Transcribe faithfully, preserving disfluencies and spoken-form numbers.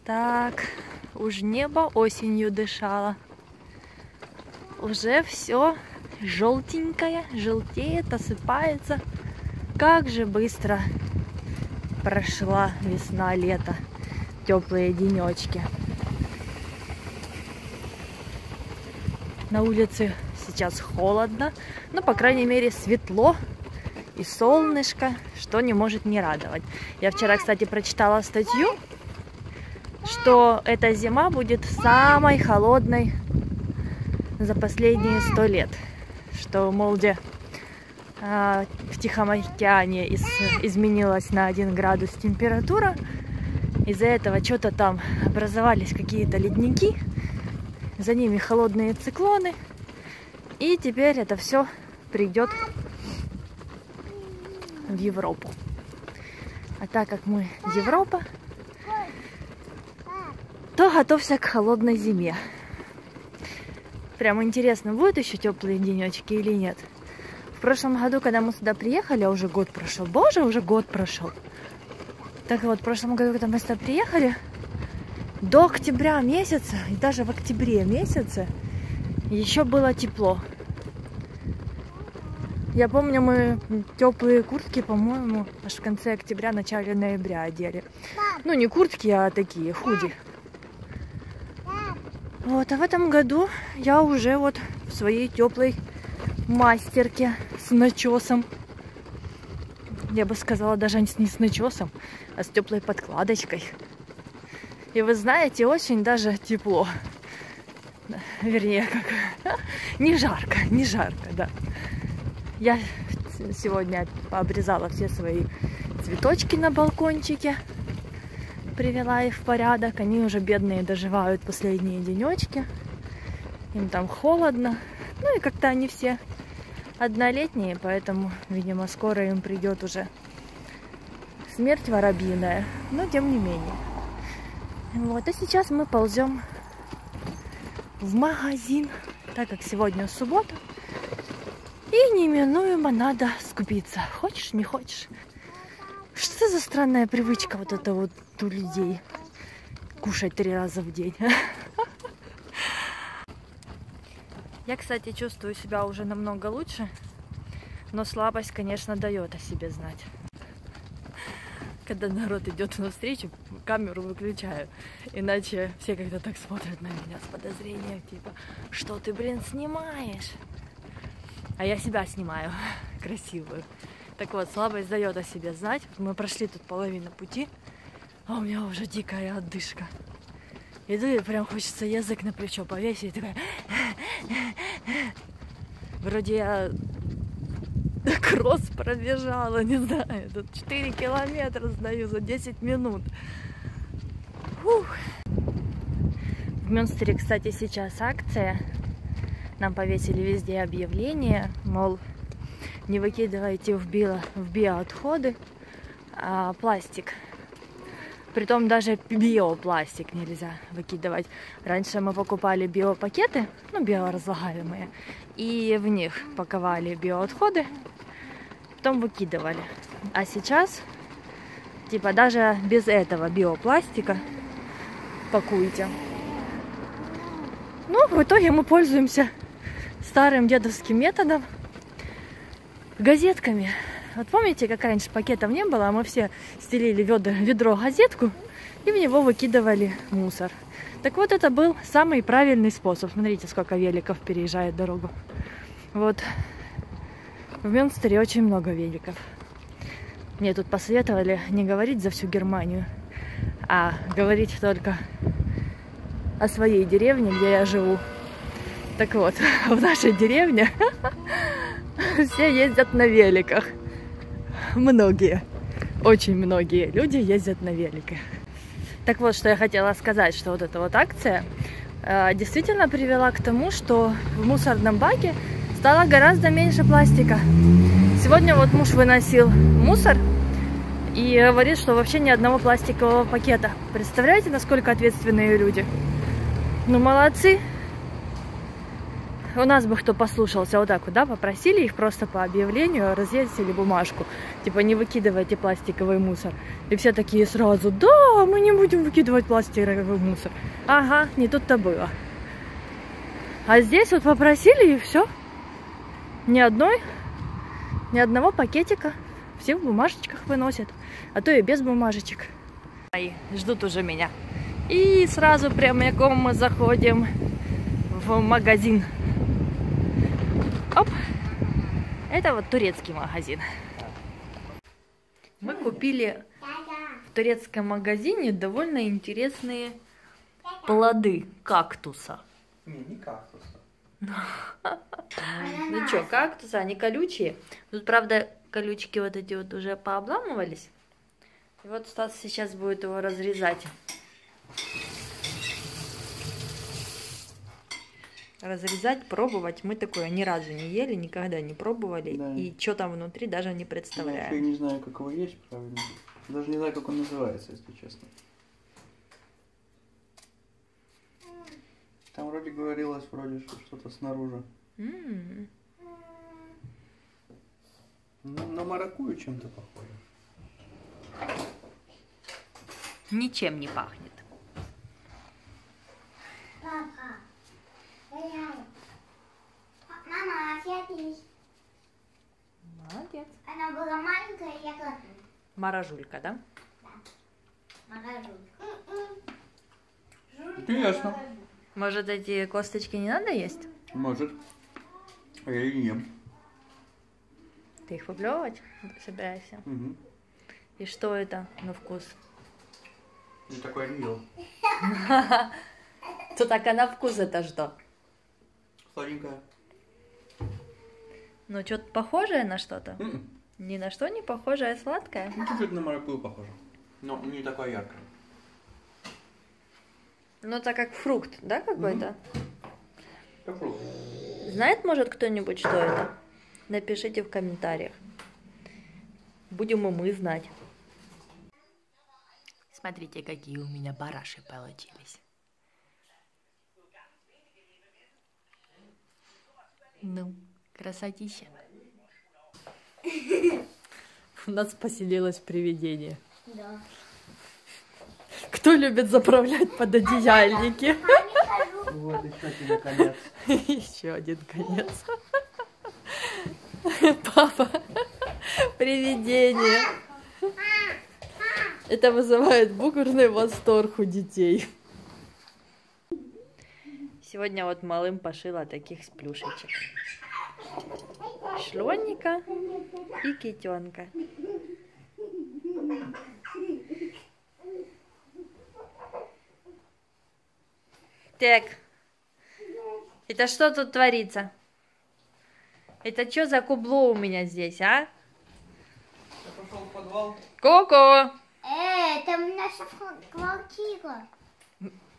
Так, уж небо осенью дышало. Уже все желтенькое, желтеет, осыпается. Как же быстро прошла весна, лето, теплые денечки. На улице сейчас холодно, но, по крайней мере, светло и солнышко, что не может не радовать. Я вчера, кстати, прочитала статью, что эта зима будет самой холодной за последние сто лет. Что, мол, где э, в Тихом океане из, изменилась на один градус температура. Из-за этого что-то там образовались какие-то ледники, за ними холодные циклоны. И теперь это все придет в Европу. А так как мы Европа, то готовься к холодной зиме. Прям интересно, будут еще теплые денечки или нет. В прошлом году, когда мы сюда приехали, а уже год прошел. Боже, уже год прошел. Так вот, в прошлом году, когда мы сюда приехали, до октября месяца, и даже в октябре месяце, еще было тепло. Я помню, мы теплые куртки, по-моему, аж в конце октября, начале ноября одели. Ну, не куртки, а такие, худи. Вот, а в этом году я уже вот в своей теплой мастерке с начесом. Я бы сказала, даже не с начесом, а с теплой подкладочкой. И вы знаете, очень даже тепло. Вернее, как не жарко, не жарко, да. Я сегодня пообрезала все свои цветочки на балкончике. Привела их в порядок. Они уже бедные доживают последние денечки. Им там холодно. Ну и как-то они все однолетние, поэтому, видимо, скоро им придет уже смерть воробьиная. Но тем не менее. Вот, а сейчас мы ползем в магазин, так как сегодня суббота. И неминуемо надо скупиться. Хочешь, не хочешь. Что за странная привычка вот это вот у людей? Кушать три раза в день. Я, кстати, чувствую себя уже намного лучше. Но слабость, конечно, дает о себе знать. Когда народ идет навстречу, камеру выключаю. Иначе все как-то так смотрят на меня с подозрением. Типа, что ты, блин, снимаешь? А я себя снимаю. Красивую. Так вот, слабость дает о себе знать. Мы прошли тут половину пути, а у меня уже дикая отдышка. Иду и прям хочется язык на плечо повесить. И такая... Вроде я кросс пробежала, не знаю. Тут четыре километра сдаю за десять минут. Фух. В Мюнстере, кстати, сейчас акция. Нам повесили везде объявления, мол, не выкидывайте в, био, в биоотходы а, пластик. Притом даже биопластик нельзя выкидывать. Раньше мы покупали биопакеты, ну, биоразлагаемые, и в них паковали биоотходы, потом выкидывали. А сейчас, типа, даже без этого биопластика пакуйте. Ну, в итоге мы пользуемся старым дедовским методом. Газетками. Вот помните, как раньше пакетов не было, а мы все стелили ведро, ведро газетку и в него выкидывали мусор. Так вот, это был самый правильный способ. Смотрите, сколько великов переезжает дорогу. Вот. В Мюнстере очень много великов. Мне тут посоветовали не говорить за всю Германию, а говорить только о своей деревне, где я живу. Так вот, в нашей деревне все ездят на великах. Многие, очень многие люди ездят на великах. Так вот, что я хотела сказать, что вот эта вот акция э, действительно привела к тому, что в мусорном баке стало гораздо меньше пластика. Сегодня вот муж выносил мусор и говорит, что вообще ни одного пластикового пакета. Представляете, насколько ответственные люди? Ну, молодцы. у нас бы кто послушался, вот так вот, да, попросили их просто по объявлению развесили бумажку, типа не выкидывайте пластиковый мусор. И все такие сразу: да, мы не будем выкидывать пластиковый мусор. Ага, не тут-то было. А здесь вот попросили, и все. Ни одной, ни одного пакетика. Все в бумажечках выносят, а то и без бумажечек. И ждут уже меня. И сразу прямиком мы заходим в магазин. Оп! Это вот турецкий магазин. Мы купили в турецком магазине довольно интересные плоды кактуса. Не, не кактуса. Ну что, кактусы, они колючие. Тут, правда, колючки вот эти вот уже пообламывались. И вот Стас сейчас будет его разрезать. Разрезать, пробовать. Мы такое ни разу не ели, никогда не пробовали. Да. И что там внутри даже не представляем. Я не знаю, как его есть правильно. Даже не знаю, как он называется, если честно. Там вроде говорилось, вроде, что что-то снаружи. Mm. Ну, на маракую чем-то похоже. Ничем не пахнет. Папа, мама, опять. Молодец. Она была маленькая, я готова. Морожулька, да? Да. Морожулька. Интересно. Может, эти косточки не надо есть? Может. А я и не ем. Ты их выплевывать собираешься? Угу. И что это на вкус? Я такое не ел. То так, а на вкус это что? Сладенькое. Ну, что-то похожее на что-то? Mm-mm. Ни на что не похожее, сладкое? Ну, чуть-чуть на маракую похоже. Но не такое яркое. Ну, это как фрукт, да, какой-то? Mm-hmm. Как фрукт. Знает, может, кто-нибудь, что это? Напишите в комментариях. Будем и мы знать. Смотрите, какие у меня бараши получились. Ну, красотища. У нас поселилось привидение. Да. Кто любит заправлять пододеяльники? Вот еще один конец. Еще один конец. Папа, привидение. Это вызывает бугурный восторг у детей. Сегодня вот малым пошила таких сплюшечек. Шлоника и китенка. Так, это что тут творится? Это что за кубло у меня здесь, а? Я пошел в подвал. Ко-ко! Э, там наша квартира.